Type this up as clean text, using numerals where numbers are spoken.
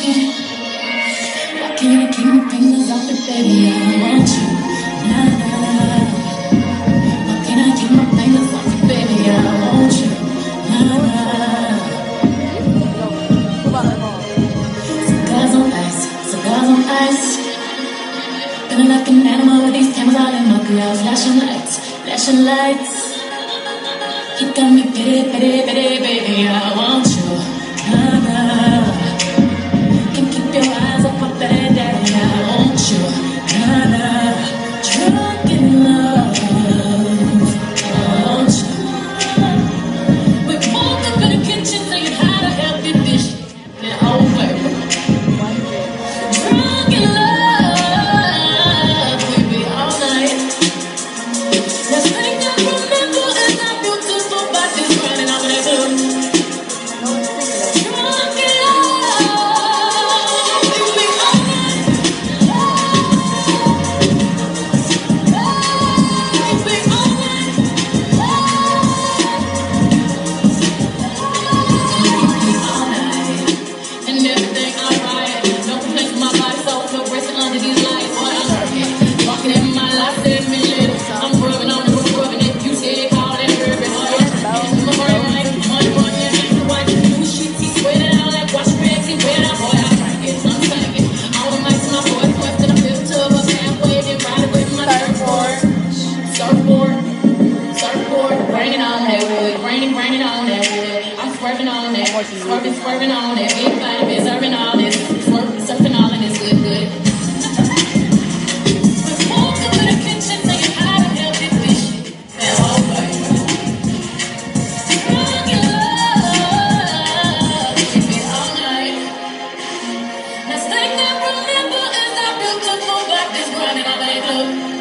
Why can't I keep my fingers off it, baby? I want you. Nah, nah. Why can't I keep my fingers off it, baby? I want you. Nah, nah. Cigars on ice, cigars on ice. Feeling like an animal with these cameras all in my grill. Flashing lights, flashing lights. You got me pity, pity, pity, baby. I want you. Nah, nah. Can't keep your eyes off my bed, daddy. I want you. Nah, nah. Drunk in love. I want you. We woke up in the kitchen saying how the hell did this shit happen over? Drunk in love. We be all night. Let's think that remember is our beautiful bodies running over that blue. Raining on that wood. I'm swerving on that. Swerving on that. Big body been serving all this. Surfing all of this good, good. Walk up in the kitchen saying how the hell did this shit fell over? Drunk in love. Keep it all night. Let's take that remember as our beautiful bodies running all night.